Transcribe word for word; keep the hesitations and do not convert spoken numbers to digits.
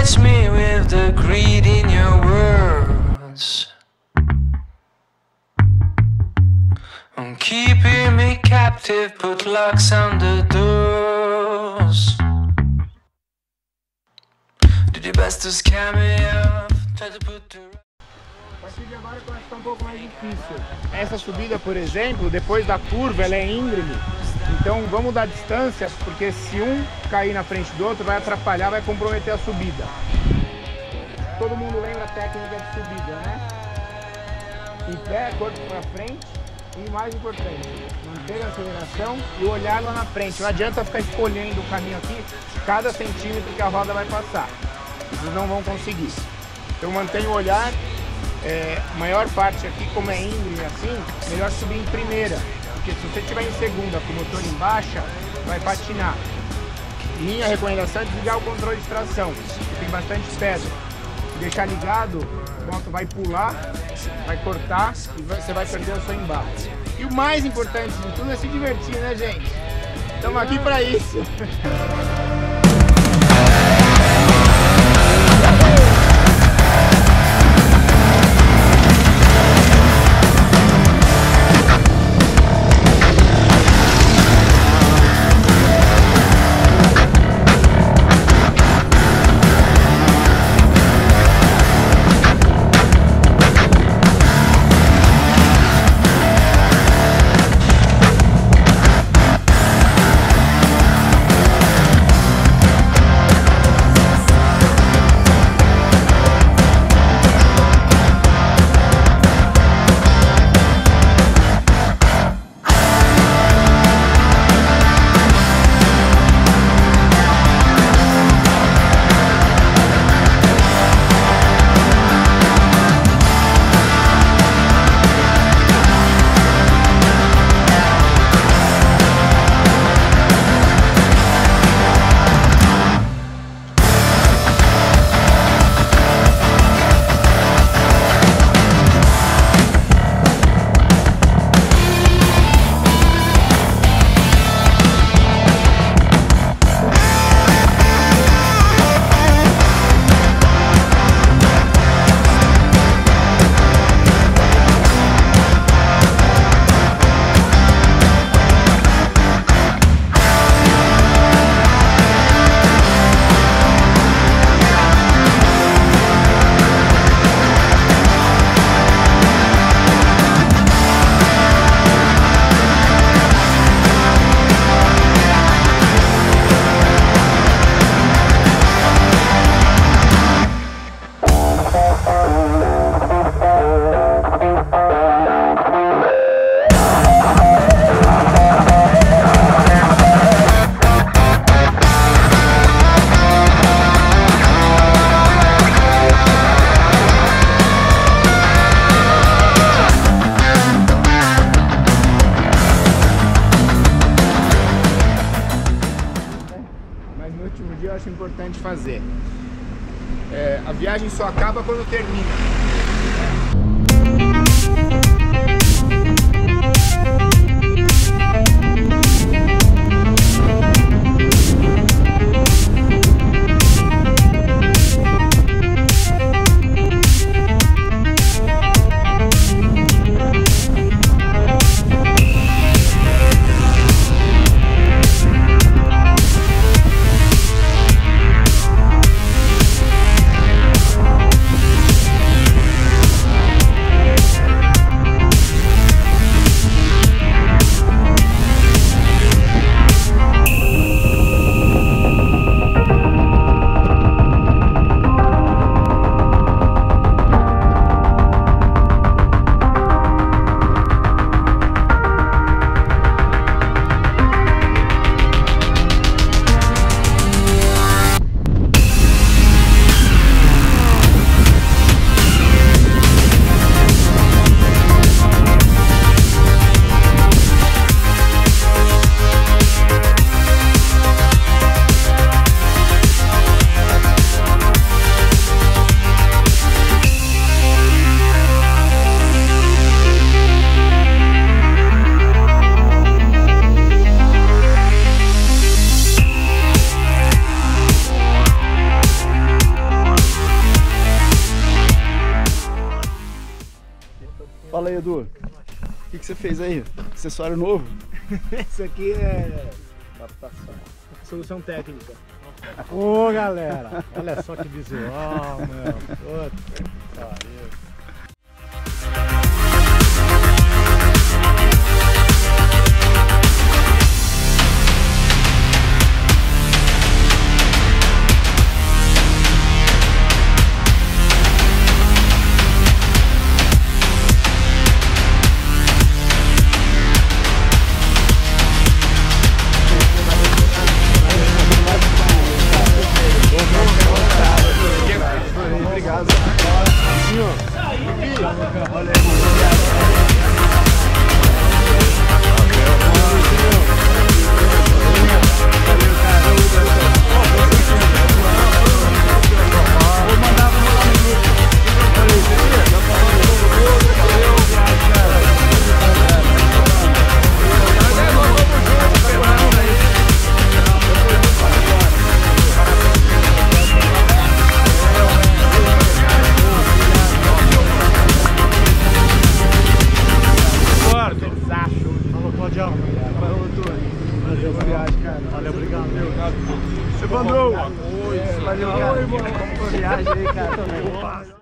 catch me with the greed in your words. I'm keeping me captive, put locks on the doors. Did your best to scare me off, try to put the... A partir de agora começa a ficar um pouco mais difícil. Essa subida, por exemplo, depois da curva, ela é íngreme. Então vamos dar distância, porque se um cair na frente do outro, vai atrapalhar, vai comprometer a subida. Todo mundo lembra a técnica de subida, né? Em pé, corpo para frente e, mais importante, manter a aceleração e olhar lá na frente. Não adianta ficar escolhendo o caminho aqui, cada centímetro que a roda vai passar. Vocês não vão conseguir. Então mantenha o olhar. É, maior parte aqui, como é íngreme assim, melhor subir em primeira. Porque se você estiver em segunda com o motor em baixa, vai patinar. Minha recomendação é desligar o controle de tração, porque tem bastante pedra. Deixar ligado, a moto vai pular, vai cortar e vai, você vai perder o seu embate. E o mais importante de tudo é se divertir, né, gente? Estamos aqui para isso. Eu acho importante fazer. É, a viagem só acaba quando termina. aí, Edu. O que, que você fez aí? Acessório novo? Isso aqui é solução técnica. Ô galera, olha só que visual, meu. Puta que pariu. Valeu, obrigado. Você mandou. Valeu, cara. Vamos pra viagem aí, cara.